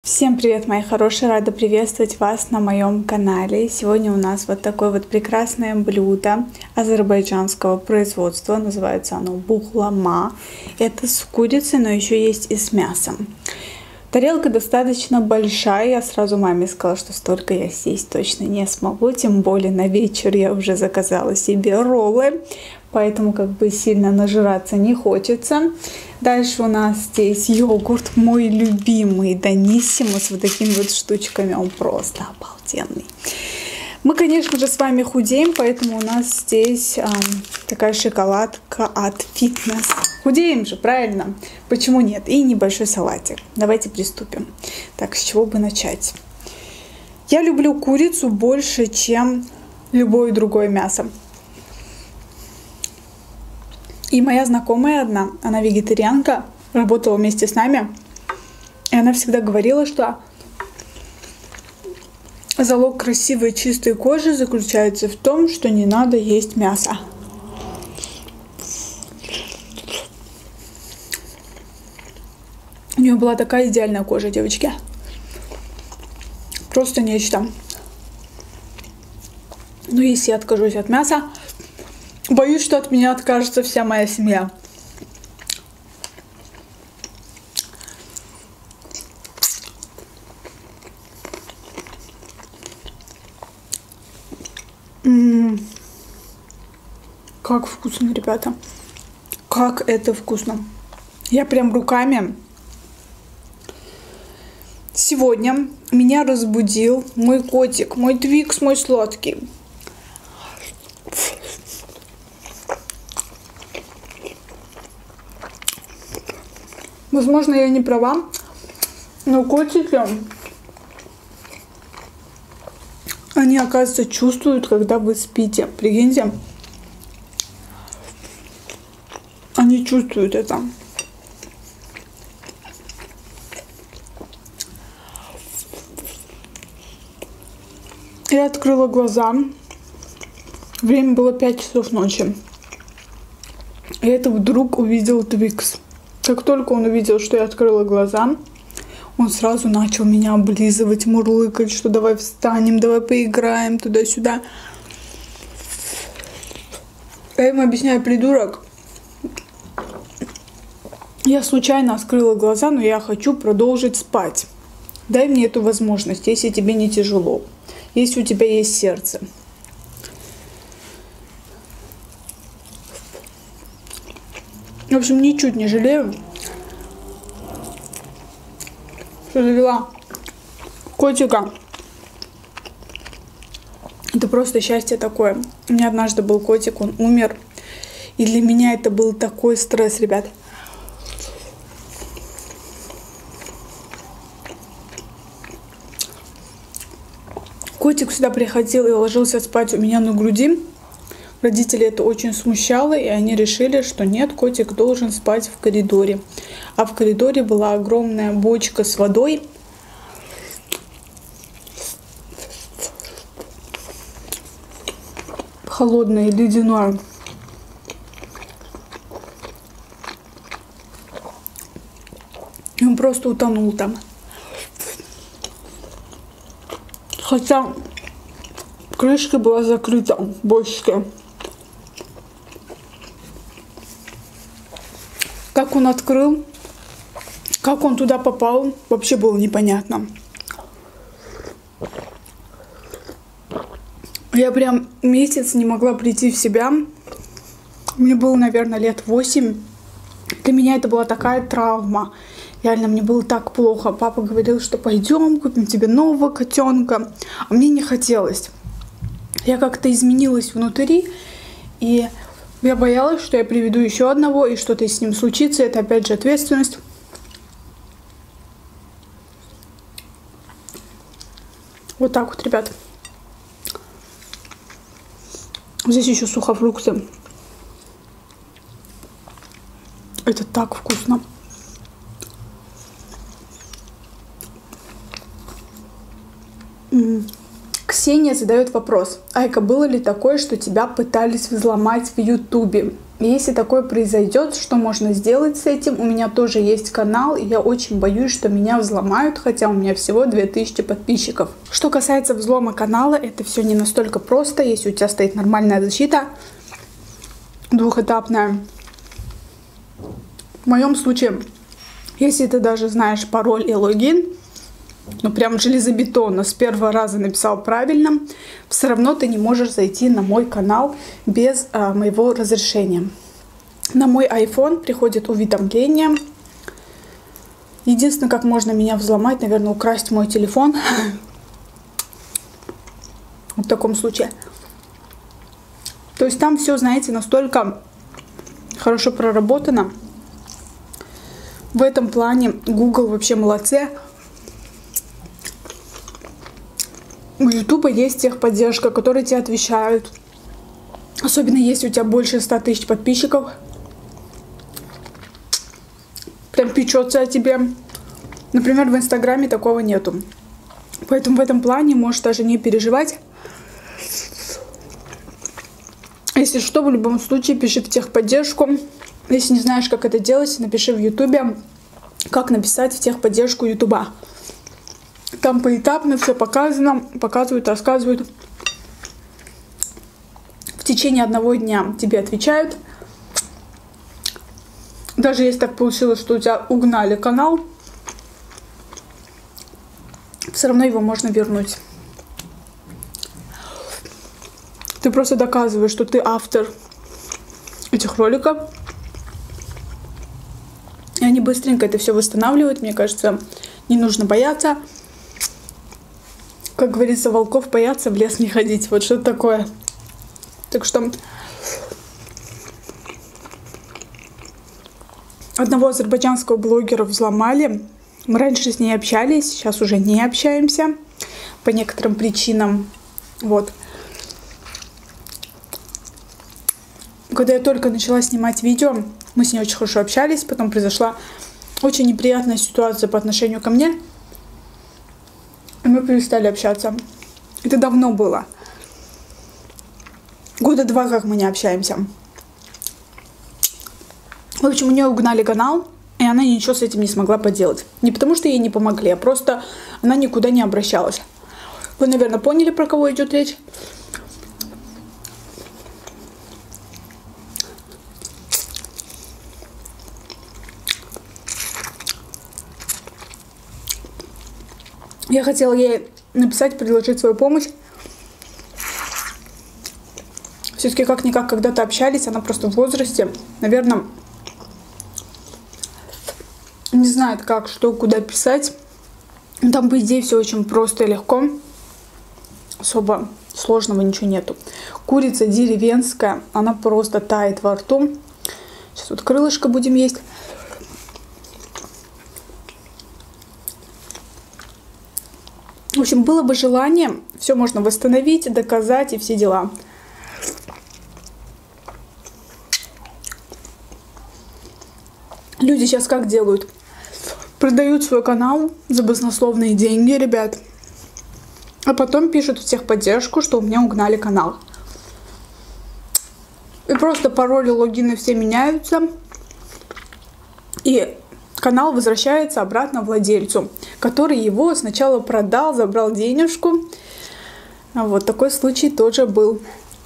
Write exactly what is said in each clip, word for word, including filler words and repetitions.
Всем привет, мои хорошие! Рада приветствовать вас на моем канале. Сегодня у нас вот такое вот прекрасное блюдо азербайджанского производства. Называется оно бухлама. Это с курицей, но еще есть и с мясом. Тарелка достаточно большая. Я сразу маме сказала, что столько я съесть точно не смогу. Тем более на вечер я уже заказала себе роллы. Поэтому как бы сильно нажираться не хочется. Дальше у нас здесь йогурт, мой любимый Даниссимо, с вот такими вот штучками. Он просто обалденный. Мы, конечно же, с вами худеем, поэтому у нас здесь э, такая шоколадка от Фитнес. Худеем же, правильно? Почему нет? И небольшой салатик. Давайте приступим. Так, с чего бы начать? Я люблю курицу больше, чем любое другое мясо. И моя знакомая одна, она вегетарианка, работала вместе с нами. И она всегда говорила, что залог красивой чистой кожи заключается в том, что не надо есть мясо. У нее была такая идеальная кожа, девочки. Просто нечто. Но если я откажусь от мяса, боюсь, что от меня откажется вся моя семья. М-м-м. Как вкусно, ребята. Как это вкусно. Я прям руками. Сегодня меня разбудил мой котик, мой Твикс, мой сладкий. Возможно, я не права, но котики, они, оказывается, чувствуют, когда вы спите. Прикиньте, они чувствуют это. Я открыла глаза. Время было пять часов ночи. И это вдруг увидел Твикс. Как только он увидел, что я открыла глаза, он сразу начал меня облизывать, мурлыкать, что давай встанем, давай поиграем туда-сюда. Я ему объясняю: придурок, я случайно открыла глаза, но я хочу продолжить спать. Дай мне эту возможность, если тебе не тяжело, если у тебя есть сердце. В общем, ничуть не жалею, что завела котика. Это просто счастье такое. У меня однажды был котик, он умер. И для меня это был такой стресс, ребят. Котик сюда приходил и ложился спать у меня на груди. Родители это очень смущало, и они решили, что нет, котик должен спать в коридоре. А в коридоре была огромная бочка с водой. Холодная и ледяная. И он просто утонул там. Хотя крышка была закрыта, бочка. Как он открыл, как он туда попал, вообще было непонятно. Я прям месяц не могла прийти в себя. Мне было, наверное, лет восемь. Для меня это была такая травма. Реально, мне было так плохо. Папа говорил, что пойдем, купим тебе нового котенка. А мне не хотелось. Я как-то изменилась внутри, и я боялась, что я приведу еще одного, и что-то с ним случится. Это опять же ответственность. Вот так вот, ребят. Здесь еще сухофрукты. Это так вкусно. М-м. Ксения задает вопрос: Айка, было ли такое, что тебя пытались взломать в Ютубе? Если такое произойдет, что можно сделать с этим? У меня тоже есть канал, и я очень боюсь, что меня взломают, хотя у меня всего две тысячи подписчиков. Что касается взлома канала, это все не настолько просто, если у тебя стоит нормальная защита, двухэтапная. В моем случае, если ты даже знаешь пароль и логин, ну прям железобетонно, с первого раза написал правильно, все равно ты не можешь зайти на мой канал без а, моего разрешения. На мой iPhone приходит уведомление. Единственное, как можно меня взломать, наверное, украсть мой телефон. В таком случае. То есть там все, знаете, настолько хорошо проработано. В этом плане Google вообще молодцы. У YouTube есть техподдержка, которые тебе отвечают. Особенно если у тебя больше ста тысяч подписчиков. Прям печется о тебе. Например, в Инстаграме такого нету. Поэтому в этом плане можешь даже не переживать. Если что, в любом случае пиши в техподдержку. Если не знаешь, как это делать, напиши в Ютубе, как написать в техподдержку Ютуба. Там поэтапно все показано, показывают, рассказывают. В течение одного дня тебе отвечают. Даже если так получилось, что у тебя угнали канал, все равно его можно вернуть. Ты просто доказываешь, что ты автор этих роликов. И они быстренько это все восстанавливают. Мне кажется, не нужно бояться. Как говорится, волков бояться, в лес не ходить. Вот что-то такое. Так что одного азербайджанского блогера взломали. Мы раньше с ней общались, сейчас уже не общаемся по некоторым причинам. Вот. Когда я только начала снимать видео, мы с ней очень хорошо общались. Потом произошла очень неприятная ситуация по отношению ко мне. И мы перестали общаться. Это давно было. Года два, как мы не общаемся. В общем, у нее угнали канал, и она ничего с этим не смогла поделать. Не потому, что ей не помогли, а просто она никуда не обращалась. Вы, наверное, поняли, про кого идет речь. Я хотела ей написать, предложить свою помощь. Все-таки как-никак когда-то общались, она просто в возрасте. Наверное, не знает, как, что, куда писать. Там, по идее, все очень просто и легко. Особо сложного ничего нету. Курица деревенская, она просто тает во рту. Сейчас вот крылышко будем есть. В общем, было бы желание, все можно восстановить, доказать и все дела. Люди сейчас как делают? Продают свой канал за баснословные деньги, ребят. А потом пишут в техподдержку, что у меня угнали канал. И просто пароли, логины все меняются. И канал возвращается обратно владельцу, который его сначала продал, забрал денежку. Вот такой случай тоже был.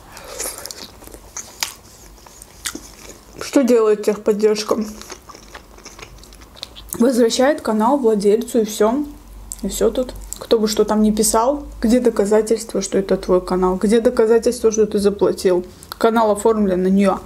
Что делает техподдержка? Возвращает канал владельцу, и все. И все тут. Кто бы что там ни писал, где доказательства, что это твой канал? Где доказательства, что ты заплатил? Канал оформлен на нее.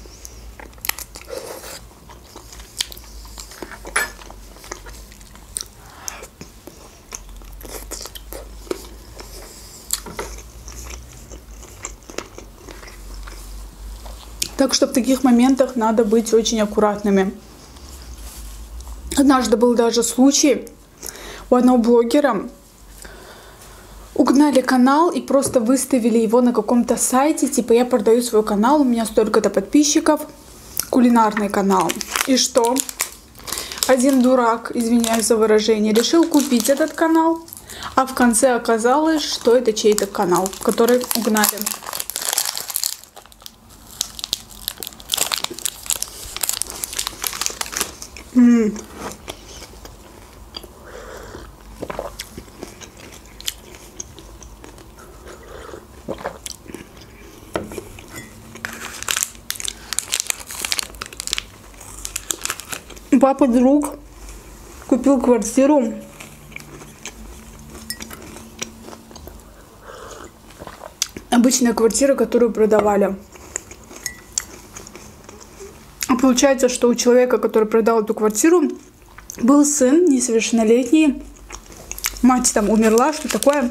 Так что в таких моментах надо быть очень аккуратными. Однажды был даже случай, у одного блогера угнали канал и просто выставили его на каком-то сайте, типа я продаю свой канал, у меня столько-то подписчиков, кулинарный канал. И что? Один дурак, извиняюсь за выражение, решил купить этот канал, а в конце оказалось, что это чей-то канал, который угнали. Папа друг купил квартиру. Обычная квартира, которую продавали. А получается, что у человека, который продал эту квартиру, был сын несовершеннолетний. Мать там умерла, что такое.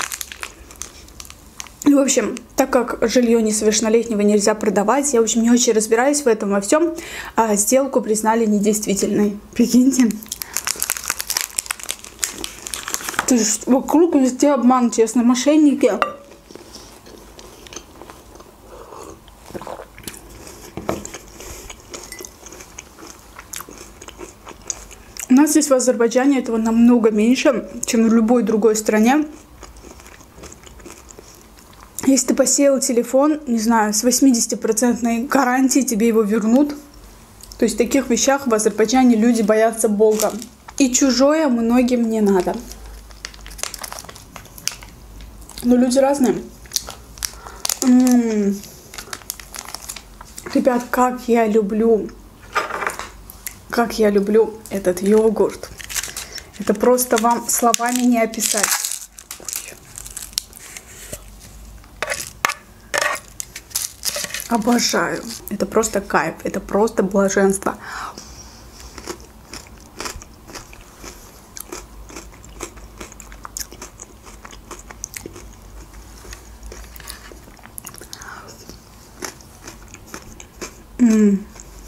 И, в общем, так как жилье несовершеннолетнего нельзя продавать, я, в общем, не очень разбираюсь в этом во всем, а сделку признали недействительной. Прикиньте. То есть вокруг везде обман, честно, мошенники. У нас здесь в Азербайджане этого намного меньше, чем в любой другой стране. Если ты посеял телефон, не знаю, с восьмидесятипроцентной гарантией тебе его вернут. То есть в таких вещах в Азербайджане люди боятся Бога. И чужое многим не надо. Но люди разные. М-м-м. Ребят, как я люблю, как я люблю этот йогурт. Это просто вам словами не описать. Обожаю. Это просто кайф. Это просто блаженство. М-м.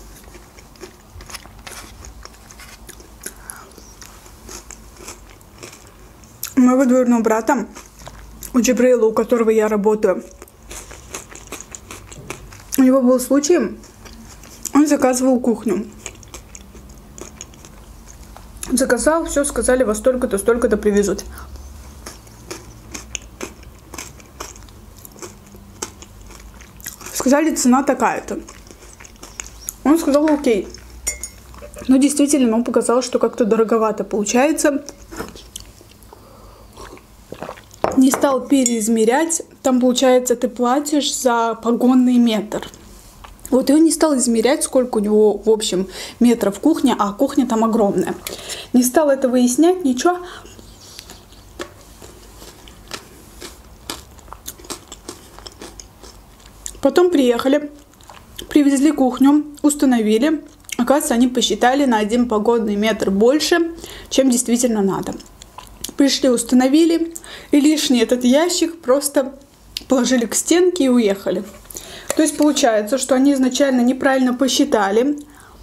У моего двоюродного брата, у Джибрейла, у которого я работаю, у него был случай, он заказывал кухню. Заказал, все, сказали, во столько-то, столько-то привезут. Сказали, цена такая-то. Он сказал, окей. Но действительно, ему показалось, что как-то дороговато получается. Не стал переизмерять. Там, получается, ты платишь за погонный метр. Вот и он не стал измерять, сколько у него, в общем, метров кухня, а кухня там огромная. Не стал это выяснять, ничего. Потом приехали, привезли кухню, установили. Оказывается, они посчитали на один погонный метр больше, чем действительно надо. Пришли, установили, и лишний этот ящик просто положили к стенке и уехали. То есть получается, что они изначально неправильно посчитали.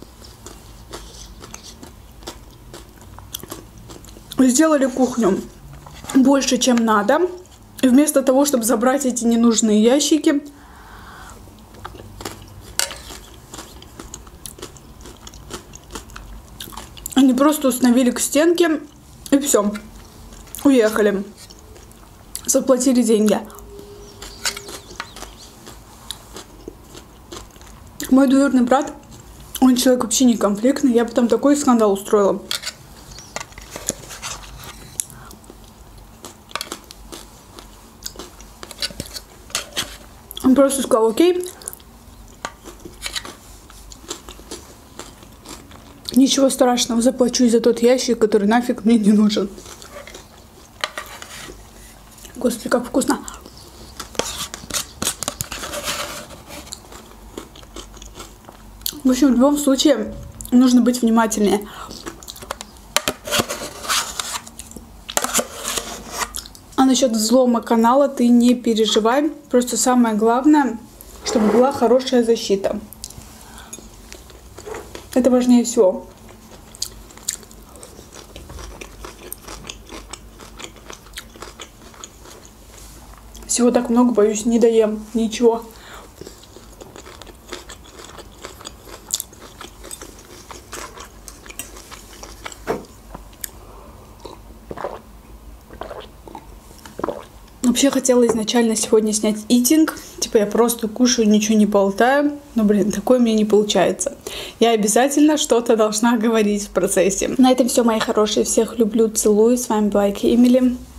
Сделали кухню больше, чем надо. И вместо того, чтобы забрать эти ненужные ящики, они просто установили к стенке и все. Уехали. Заплатили деньги. Мой двоюродный брат, он человек вообще не конфликтный. Я бы там такой скандал устроила. Он просто сказал, окей. Ничего страшного, заплачу за тот ящик, который нафиг мне не нужен. Господи, как вкусно. В общем, в любом случае нужно быть внимательнее. А насчет взлома канала ты не переживай. Просто самое главное, чтобы была хорошая защита. Это важнее всего. Всего так много, боюсь, не доем ничего. Вообще хотела изначально сегодня снять итинг. Типа я просто кушаю, ничего не болтаю. Но, блин, такое мне не получается. Я обязательно что-то должна говорить в процессе. На этом все, мои хорошие. Всех люблю, целую. С вами была Эмили.